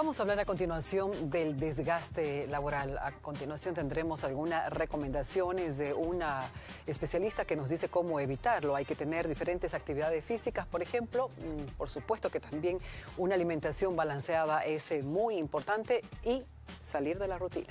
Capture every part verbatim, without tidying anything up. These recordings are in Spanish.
Vamos a hablar a continuación del desgaste laboral. A continuación tendremos algunas recomendaciones de una especialista que nos dice cómo evitarlo. Hay que tener diferentes actividades físicas, por ejemplo. Por supuesto que también una alimentación balanceada es muy importante y salir de la rutina.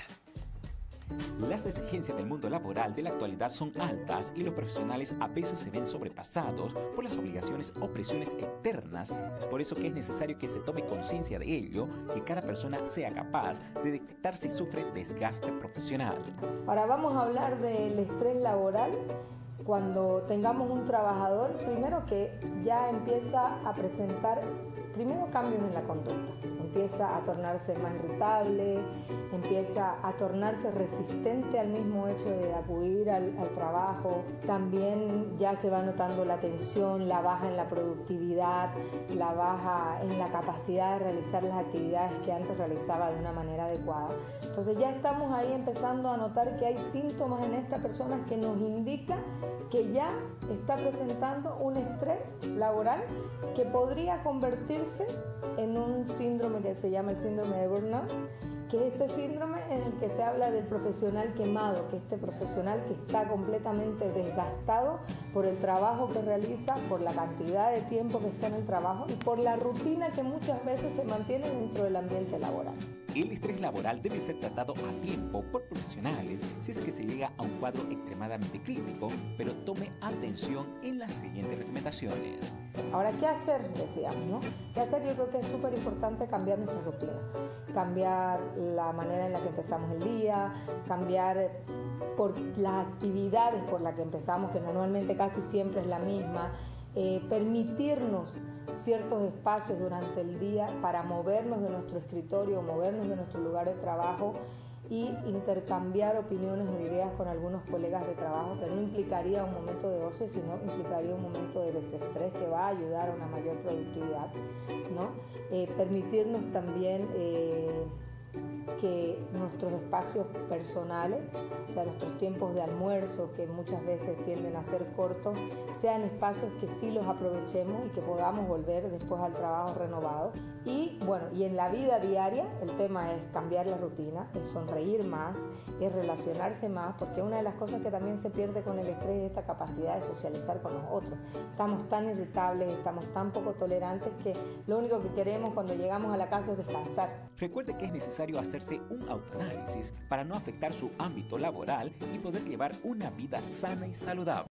Las exigencias del mundo laboral de la actualidad son altas y los profesionales a veces se ven sobrepasados por las obligaciones o presiones externas. Es por eso que es necesario que se tome conciencia de ello, que cada persona sea capaz de detectar si sufre desgaste profesional. Ahora vamos a hablar del estrés laboral. Cuando tengamos un trabajador, primero que ya empieza a presentar primero cambios en la conducta, empieza a tornarse más irritable, empieza a tornarse resistente al mismo hecho de acudir al, al trabajo, también ya se va notando la tensión, la baja en la productividad, la baja en la capacidad de realizar las actividades que antes realizaba de una manera adecuada. Entonces ya estamos ahí empezando a notar que hay síntomas en esta persona que nos indica que ya está presentando un estrés laboral que podría convertirse en un síndrome que se llama el síndrome de burnout, que es este síndrome en el que se habla del profesional quemado, que es este profesional que está completamente desgastado por el trabajo que realiza, por la cantidad de tiempo que está en el trabajo y por la rutina que muchas veces se mantiene dentro del ambiente laboral. El estrés laboral debe ser tratado a tiempo por profesionales si es que se llega a un cuadro extremadamente crítico, pero tome atención en las siguientes recomendaciones. Ahora, ¿qué hacer? Decíamos, ¿no? ¿Qué hacer? Yo creo que es súper importante cambiar nuestra rutina, cambiar la manera en la que empezamos el día, cambiar por las actividades por las que empezamos, que normalmente casi siempre es la misma, eh, permitirnos ciertos espacios durante el día para movernos de nuestro escritorio, movernos de nuestro lugar de trabajo y intercambiar opiniones o ideas con algunos colegas de trabajo, que no implicaría un momento de ocio, sino implicaría un momento de desestrés que va a ayudar a una mayor productividad, ¿no? Eh, permitirnos también eh, que nuestros espacios personales, o sea, nuestros tiempos de almuerzo, que muchas veces tienden a ser cortos, sean espacios que sí los aprovechemos y que podamos volver después al trabajo renovado. Y bueno, y en la vida diaria el tema es cambiar la rutina, es sonreír más, es relacionarse más, porque una de las cosas que también se pierde con el estrés es esta capacidad de socializar con los otros. Estamos tan irritables, estamos tan poco tolerantes que lo único que queremos cuando llegamos a la casa es descansar. Recuerde que es necesario hacerse un autoanálisis para no afectar su ámbito laboral y poder llevar una vida sana y saludable.